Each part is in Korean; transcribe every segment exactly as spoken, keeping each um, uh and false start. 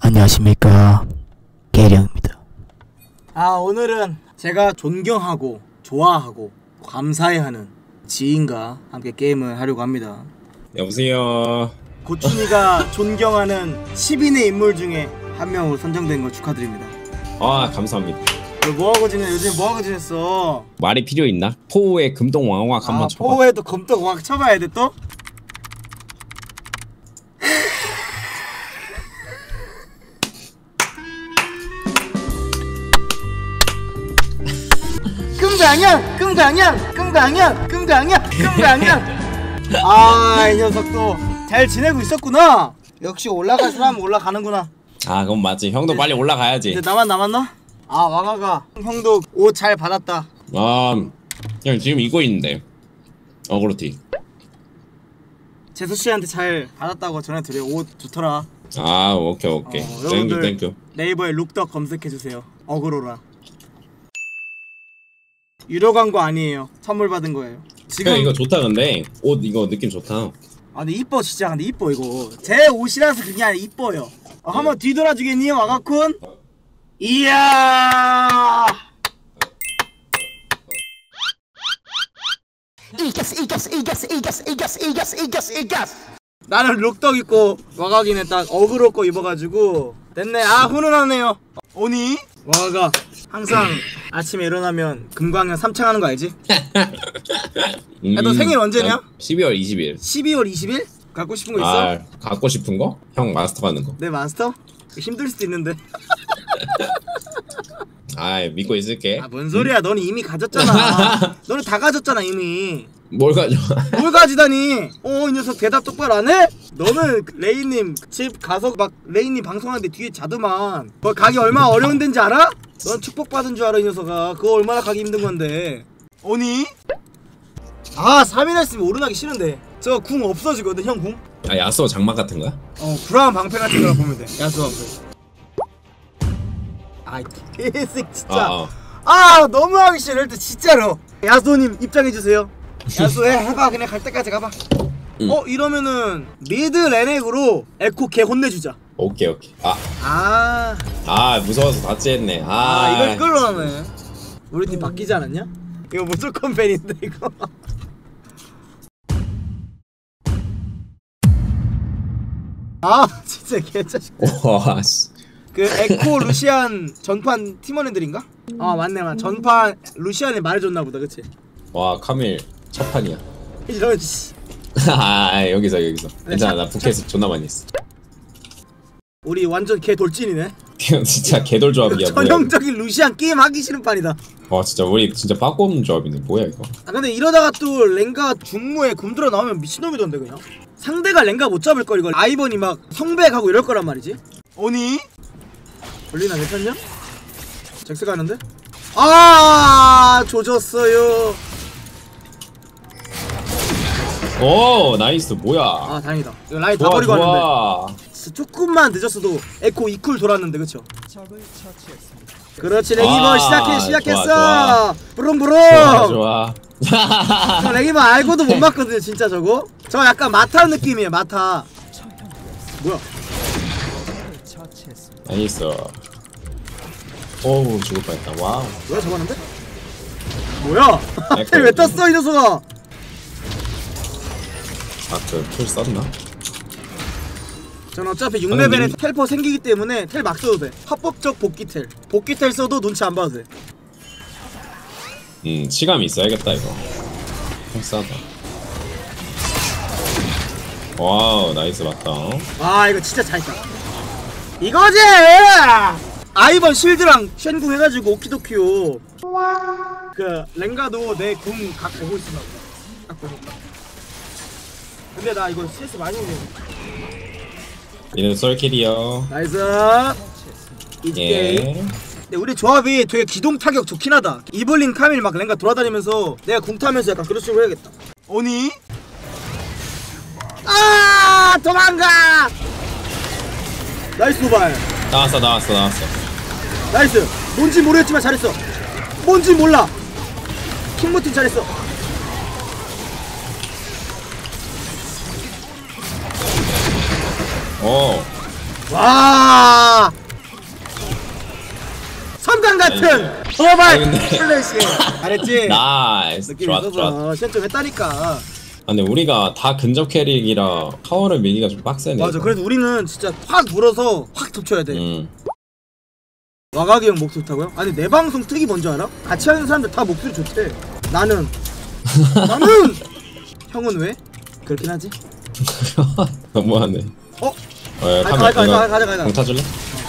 안녕하십니까, 계령입니다. 아, 오늘은 제가 존경하고 좋아하고 감사해하는 지인과 함께 게임을 하려고 합니다. 여보세요. 고춘이가 존경하는 십 인의 인물 중에 한 명으로 선정된 걸 축하드립니다. 아, 감사합니다. 너 뭐하고 지내? 요즘 뭐하고 지냈어? 말이 필요 있나? 포우의 금동왕왕 한번 아, 쳐봐. 포우에도 검떡왕 쳐봐야 돼 또? 끔강양! 끔강양! 끔강양! 끔강양! 끔강양! 아, 이 녀석도 잘 지내고 있었구나. 역시 올라갈 사람은 올라가는구나. 아, 그럼 맞지. 형도 빨리 올라가야지. 이제 나만 남았나? 아, 와가가 형도 옷 잘 받았다. 아, 형 지금 입고 있는데 어그로티. 제수씨한테 잘 받았다고 전해드려. 옷 좋더라. 아, 오케이 오케이. 어, 땡큐 땡큐. 네이버에 룩덕 검색해주세요. 어그로라. 유료 광고 아니에요. 선물 받은 거예요. 지금 형 이거 좋다. 근데 옷 이거 느낌 좋다. 아, 근데 이뻐 진짜. 근데 이뻐 이거. 제 옷이라서 그게 아니라 이뻐요. 어, 한번 뒤돌아주겠니 와가쿤? 이야. 이겼어, 이겼어, 이겼어, 이겼어, 이겼어, 이겼어, 이겼어, 이겼어. 나는 룩덕 입고 와가기는 딱 어그로 거 입어가지고 됐네. 아, 훈훈하네요. 오니? 와가 항상 아침에 일어나면 금광현 삼창하는 거 알지? 음, 야, 너 생일 언제냐? 십이월 이십일. 십이월 이십일? 갖고 싶은 거 있어? 아, 갖고 싶은 거? 형 마스터 받는 거. 내 마스터? 힘들 수도 있는데. 아, 믿고 있을게. 아, 뭔 소리야. 너는 이미 가졌잖아. 너는 다 가졌잖아 이미. 뭘 가져? 뭘 가지다니. 어, 이 녀석 대답 똑바로 안 해? 너는 레이님 집 가서 막 레이님 방송하는데 뒤에 자더만. 거 가기 얼마나 어려운 데인지 알아? 넌 축복받은 줄 알아 이 녀석아. 그거 얼마나 가기 힘든 건데. 오니? 아, 삼 일 했으면 오른하기 싫은데. 저 궁 없어지거든 형 궁. 아, 야스오 장막 같은 거야? 어, 브라운 방패 같은 거 보면 돼. 야수 방패. 아이 개색 진짜. 아, 아. 아, 너무 하기 싫어. 일단 진짜로 야수님 입장해주세요. 야수해 해봐. 그냥 갈 때까지 가봐. 응. 어, 이러면은 미드 레넥으로 에코 개 혼내주자. 오케이 오케이. 아, 아, 아 무서워서 다찌했네. 아, 아 이걸 끌어가네. 우리 팀 바뀌지 않았냐? 이거 무조건 벤인데 이거. 아, 진짜 개짜식. 와, 씨. 그 에코 루시안 전판 팀원애들인가? 아, 맞네. 맞 전판 루시안이 말해줬나 보다. 그치? 와, 카밀 첫 판이야. 이런 씨. 아, 여기서 여기서. 괜찮아, 나 부캐에서 존나 많이 했어. 우리 완전 개 돌진이네. 진짜 개돌 조합이야. 전형적인 루시안 게임 하기 싫은 판이다. 와, 진짜 우리 진짜 빠꾸 없는 조합이네. 뭐야 이거? 아, 근데 이러다가 또 랭가 중무에 굼들어 나오면 미친놈이던데 그냥. 상대가 랭가 못 잡을 걸. 이걸 아이번이 막 성백하고 이럴 거란 말이지. 오니? 볼리나 괜찮냐? 잭스 가는데? 아, 조졌어요. 오, 나이스. 뭐야? 아, 다행이다. 이거 라인 다 좋아, 버리고 좋아. 왔는데. 진짜 조금만 늦었어도 에코 이 쿨 돌았는데 그쵸? 그렇지. 레기버 아, 시작해 시작했어. 좋아, 좋아. 부릉부릉. 좋아, 좋아. 저 레기버 알고도 못 맞거든요 진짜 저거. 저 약간 마타 느낌이에요. 마타. 뭐야? 나이스. 오우, 죽을 뻔했다. 와우. 뭐야 잡았는데? 뭐야? 텔 왜 땄어 이 녀석아? 아, 그툴 썼나? 전 어차피 육 레벨에 텔퍼 생기기 때문에 텔 막 써도 돼. 합법적 복귀 텔. 복귀 텔 써도 눈치 안 봐도 돼. 음, 치감이 있어야겠다 이거. 형 싸다. 와우, 나이스. 맞다. 아, 이거 진짜 잘했다. 이거지! 아이번 실드랑 쉔궁 해가지고 오키도키요. 그 랭가도 내 궁 각 보고 있어. 딱 보니까. 근데 나 이거 씨에스 많이 오네. 얘는 썰킬이요. 나이스. 이지 예. 게임. 근데 우리 조합이 되게 기동 타격 좋긴 하다. 이블린 카밀 막 랭가 돌아다니면서 내가 궁 타면서 약간 그런 식으로 해야겠다. 오니? 아, 도망가! 나이스 도발. 나왔어, 나왔어, 나왔어. 나이스. 뭔지 모르겠지만 잘했어. 뭔지 몰라. 킹모팀 잘했어. 오. 와 섬광 같은 도발 플래시 잘했지? 나이스. 느낌 좋았, 좋았. 있어서 시작 좀 했다니까. 아, 근데 우리가 다 근접 캐릭이라 타워를 밀기가 좀 빡세네. 맞아. 그래도 우리는 진짜 확 물어서 확 덮쳐야 돼. 음. 와가기 형 목소리 좋다고요? 아니 내 방송 특이 뭔지 알아? 같이 하는 사람들 다 목소리 좋대. 나는 나는 형은 왜? 그렇긴 하지. 너무하네. 어? 어, 가자 가자 가자 가자 가자. 공 타줄래?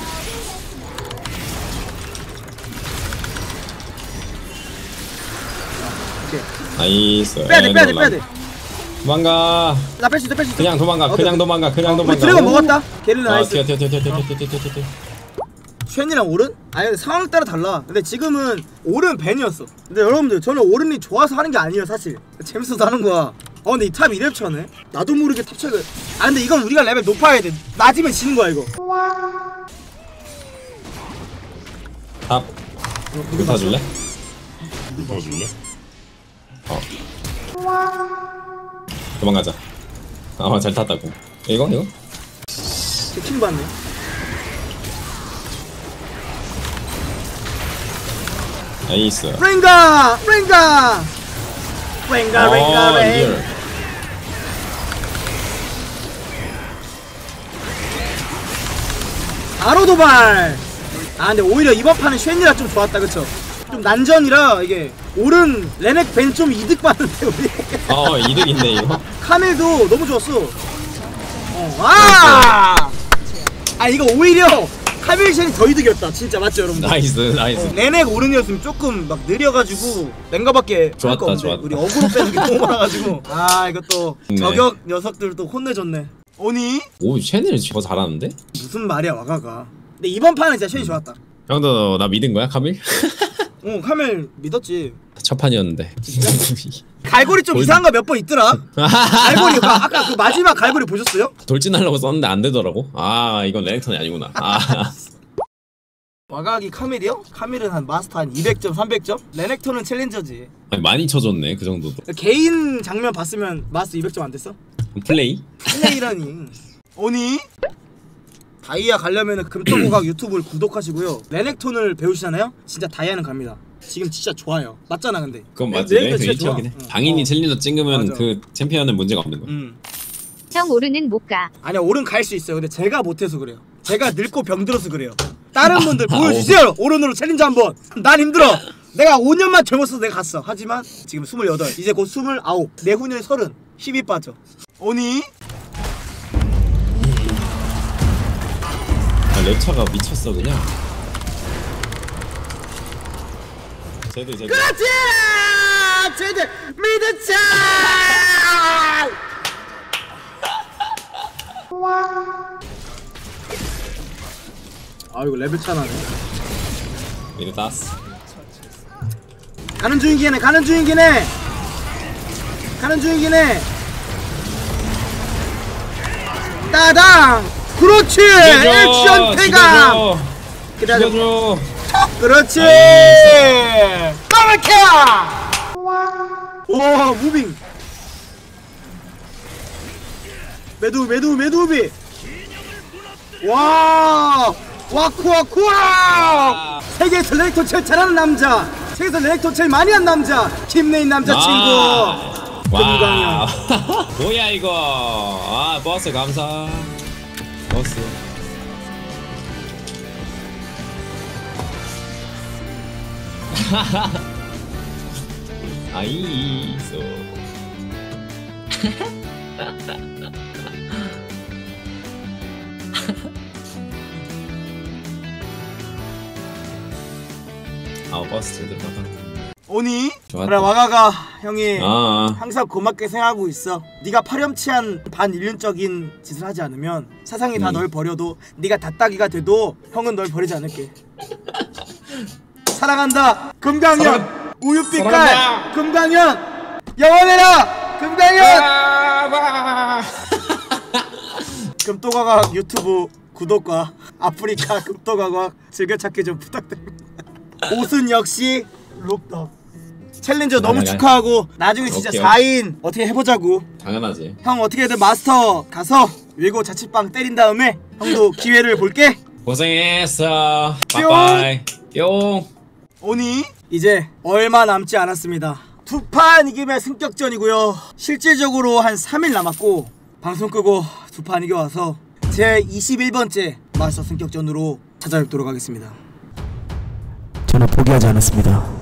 오케이. 나이스. 빼야돼 빼야돼 빼야돼. 도망가. 나 뺄 수 있어 뺄 수 있어. 그냥 도망가. 오케이. 그냥 도망가. 그냥 우리 도망가. 드래곤 먹었다. 게릴라 아, 나이스. 튀어 튀어 튀어 튀어 튀어 튀어 튀어 튀어. 쉔이랑 오른? 아니 근데 상황 따라 달라. 근데 지금은 오른 벤이었어. 근데 여러분들 저는 오른이 좋아서 하는 게 아니에요 사실. 재밌어서 하는 거야. 어 근데 이 탑 이 렙 차네. 나도 모르게 탑 차가. 아 근데 이건 우리가 레벨 높아야 돼. 낮으면 지는 거야 이거. 탑. 어, 이거 타줄래? 타줄래? 어. 도망가자. 아, 잘 탔다고. 이거 이거? 킹 받네. 나이스. 랭가! 랭가! 랭가 어, 랭가 랭. 리얼. 바로 도발! 아 근데 오히려 이번 판은 쉔이라 좀 좋았다 그쵸? 좀 난전이라 이게 오른 레넥 벤 좀 이득 받는데 우리. 어, 이득인데 이거. 카멜도 너무 좋았어. 어. 아! 아 이거 오히려 카멜 쉔이 더 이득이었다 진짜 맞죠 여러분들? 나이스 나이스. 어, 레넥 오른이었으면 조금 막 느려가지고 랭가밖에 할 좋았다, 거 없는데 좋았다. 우리 어그로 빼는 게 너무 많아가지고 아 이것도 네. 저격 녀석들도 혼내줬네. 오니? 오, 쟤네를 더 잘하는데? 무슨 말이야 와가가. 근데 이번 판은 진짜 쉔이 좋았다. 형도 나 믿은 거야, 카밀? 어 카멜 믿었지. 첫 판이었는데. 갈고리 좀 골- 이상한 거 몇 번 있더라. 갈고리 그 아까 그 마지막 갈고리 보셨어요? 돌진하려고 썼는데 안 되더라고. 아, 이건 레넥턴이 아니구나. 아. 와가기 카멜이요? 카멜은 한 마스터 한 이백 점 삼백 점? 레넥톤은 챌린저지. 아니, 많이 쳐줬네, 그 정도도. 개인 장면 봤으면 마스터 이백 점 안 됐어? 플레이? 플레이라니. 오니? 다이아 가려면 금토고각 유튜브를 구독하시고요. 레넥톤을 배우시잖아요? 진짜 다이아는 갑니다. 지금 진짜 좋아요. 맞잖아 근데. 그건 맞지. 레넥톤 레넥턴 진짜 일 티어긴 해. 좋아. 응. 당연히 어. 챌린저 찍으면 맞아. 그 챔피언은 문제가 없는 거야. 음. 형 오르는 못 가. 아니야 오른 갈 수 있어요. 근데 제가 못해서 그래요. 제가 늙고 병들어서 그래요. 다른 분들 보여주세요. 오른으로 챌린저 한번. 난 힘들어. 내가 오 년만 젊었어도 내가 갔어. 하지만 지금 스물여덟, 이제 곧 스물아홉, 내후년에 서른. 힘이 빠져. 오니? 아, 랩차가 미쳤어 그냥. 쟤들 쟤들. 그렇지! 쟤들 미드차! 아 이거 레벨 차나네. 미드 땄어. 가는 중이긴 해. 가는 중이긴 해. 가는 중이긴 해. 따당! 그렇지! 액션 태감! 기다려. 죽여줘. 그렇지! 나이스. 더블킬! 와 무빙. 매두 매두 매두비. 와 와쿠와쿠와. 세계에서 레넥톤 제일 잘하는 남자, 세계에서 레넥톤 제일 많이 한 남자, 김내인 남자친구 금강현. 뭐야 이거. 아 버스 감사. 버스. 아이소. 아 버스 제대로 타다. 오니? 좋았다. 그래 와가가 형이 아, 항상 고맙게 생각하고 있어. 네가 파렴치한 반인륜적인 짓을 하지 않으면 세상이 다 음. 널 버려도 네가 다따기가 돼도 형은 널 버리지 않을게. 사랑한다 금강현. 사랑- 우유빛깔 사랑한다. 금강현. 영원해라 금강현. 아, 금토과학 유튜브 구독과 아프리카 금토과학 즐겨찾기 좀 부탁드립니다. 옷은 역시 록덕. 챌린저 너무 나가자. 축하하고 나중에 진짜 오케이, 사 인 어떻게 해보자고. 당연하지. 형 어떻게든 마스터 가서 외고 자취방 때린 다음에 형도 기회를 볼게. 고생했어. 바이바이. 뿅. 오니 이제 얼마 남지 않았습니다. 두 판 이기면 승격전이고요. 실질적으로 한 삼 일 남았고 방송 끄고 두 판 이겨와서 제 이십일 번째 마스터 승격전으로 찾아뵙도록 하겠습니다. 저는 포기하지 않았습니다.